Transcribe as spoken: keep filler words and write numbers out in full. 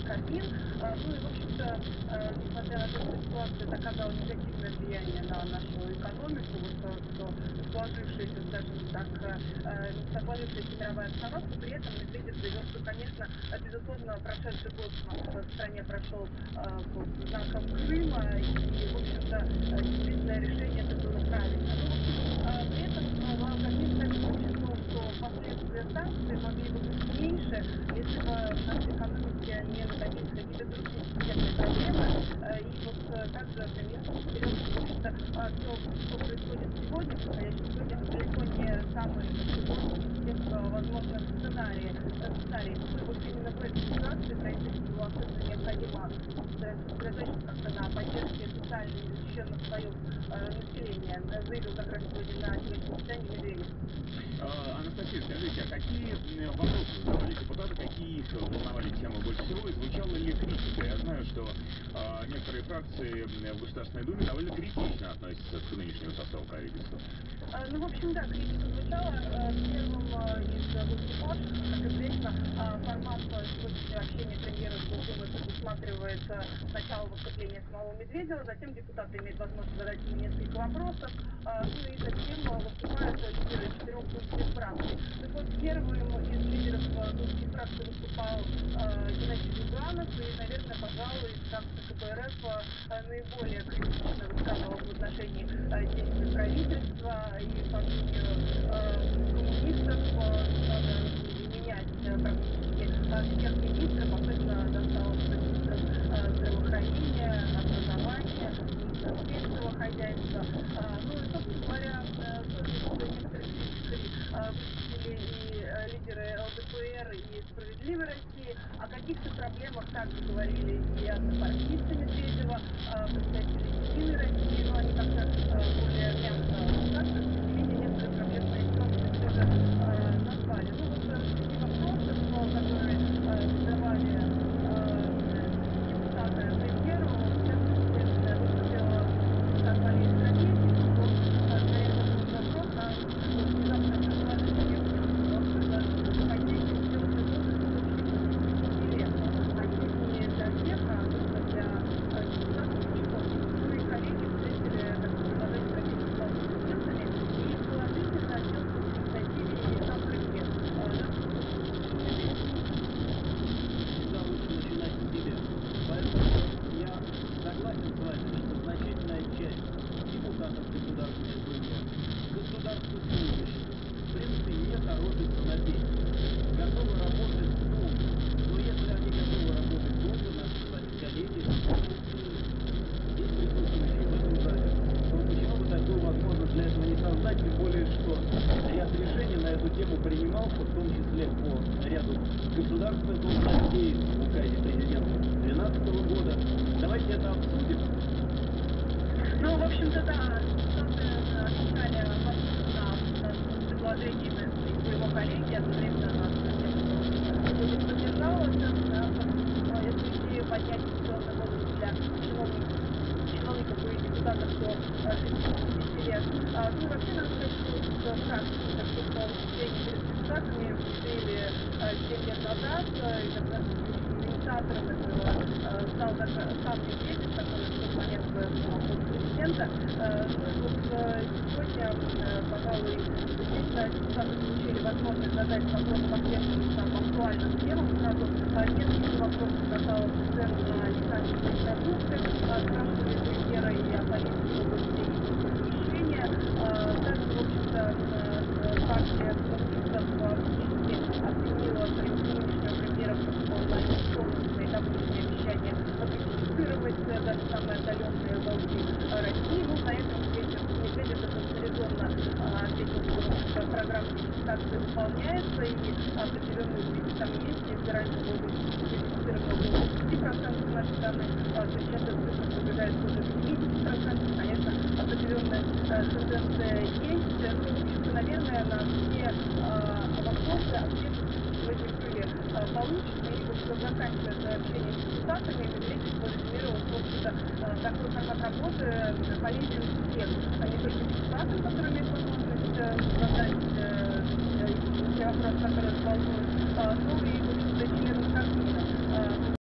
Кармин. А, Ну и, в общем-то, э, несмотря на то, что ситуация это оказала негативное влияние на нашу экономику, вот, э, что сложившаяся, скажем так, э, э, сложившаяся мировая обстановка, при этом Медведев заявил, что, конечно, э, безусловно, прошедший год у нас в стране прошел э, под знаком Крыма, и, в общем-то, э, действительно решение это было правильно. Но, в общем, э, при этом э, Кармин также подчеркнул, что последствия санкций могли бы быть меньше, если бы в нашей экономике не накопились какие-то другие системные проблемы. Э, И вот э, также премьер подчеркнул, что, в общем-то, а, все, что происходит сегодня, в настоящем годе, это далеко не самый худший из всех э, возможных сценариев. э, сценариев. Ну и вот именно в этой ситуации правительству было особенно необходимо сосредоточиться как-то на поддержке социально незащищенных слоев э, населения, э, заявил как раз сегодня на сегодняшнем заседании Медведев. А, Анастасия, скажите, а какие м, вопросы задавали депутаты, какие их волновали темы больше всего, и звучала ли критика? Я знаю, что а, некоторые фракции м, в Государственной Думе довольно критично относятся к нынешнему составу правительства. Э, Ну, в общем, да, критика звучала. Э, Первым э, из э, выступавших, ну, как известно, э, формат э, сегодняшнего общения премьера с Госдумой предусматривает э, сначала выступление самого Медведева, затем депутаты имеют возможность задать ему несколько вопросов, э, ну и затем э, выступают э, лидеры четырех думских фракций. Так вот, первым из лидеров э, думских фракций выступал э, Геннадий Зюганов, и, наверное, пожалуй, фракция КПРФ э, наиболее критично высказывалась в отношении э, действий правительства, и по мнению э, коммунистов э, надо менять э, практически э, всех министров, особенно досталось министрам э, здравоохранения, образования, министрам сельского хозяйства. Э, Ну и, собственно говоря, э, тоже с некоторой критикой э, выступили и э, лидеры ЛДПР и «Справедливой России». О каких-то проблемах также говорили и однопартийцы Медведева, э, представители «Единой России», но они как-то э, более мягко высказывались, тем не менее некоторые проблемные ситуации все же э, назвали. Ну вот э, среди вопросов, э, которые э, задавали э, депутаты премьеру, в частности, э, выступил депутат Валерий Скоробей, он э, скорее задал не вопрос, а такое внезапное предложение, я бы даже сказала, предложение поднятие сделанной возраста до лет. А не для всех, а только для э, депутатов и чиновников. Ну и коллеги встретили такое предложение Европейской палаты с документами и положительно отнесся к инициативе и сам премьер. Э, Давайте послушаем, что сказал Медведев. Всегда лучше начинать с себя. Поэтому я согласен с вами, что значительная часть депутатов Государственной Думы, государствослужащих, в принципе, не торопится на пенсию. Готовы работать долго. Но если они готовы работать долго, наши с вами коллеги, есть присутствующие в этом зале, то почему бы такую возможность для этого не создать, тем более, что ряд решений на эту тему принимался, в том числе по ряду государственных должностей в указе президента две тысячи двенадцатого года. Давайте это обсудим. Ну, в общем-то, да, депутаты э, отвечали возможно на предложениями своего коллеги, одновременно на тем, что Медведев поддержал это, да, собственно, эту идею поднять пенсионный возраст для чиновников, чиновников и депутатов до э, шестидесяти лет. А, Ну и вообще, надо сказать, что вот э, фракции таких э, выступлений перед депутатами внедрили э, семь лет назад, э, и как раз инициатором этого э, стал как раз сам Медведев, который в тот момент э, занимал пост президента. Э, Ну и вот э, сегодня, э, пожалуй, действительно депутаты получили возможность задать вопрос по всем самым актуальным темам. Сразу э, несколько вопросов касалось цен на лекарственные продукты, э, спрашивали премьера и о политике в области импортозамещения. Э, Также, в общем-то, э, партия коммунистов фактически обвинила нынешнего премьера в том, что он не исполнил свои давнишние обещания компенсировать э, даже самые отдаленные уголки э, России. Ну, на этом Медведев, Медведев достаточно резонно э, ответил, что, в общем-то, программа компенсации выполняется, и определенные сдвиги там есть. Если раньше возраст компенсирования был шестьдесят процентов наших данных, э, то сейчас эта цифра продвигается уже к семидесяти процентам. Конечно, определенная э, тенденция есть. Ну, в общем-то, наверное, на все э, вопросы ответы сегодня были э, получены. И вот заканчивая это общение с депутатами, Медведев резюмировал, что, в общем-то, э, такой формат работы э, полезен всем, а не только депутатам, которые имеют возможность э, задать э, э, те вопросы, которые их волнуют, э, но и, в общем-то, членам фракции,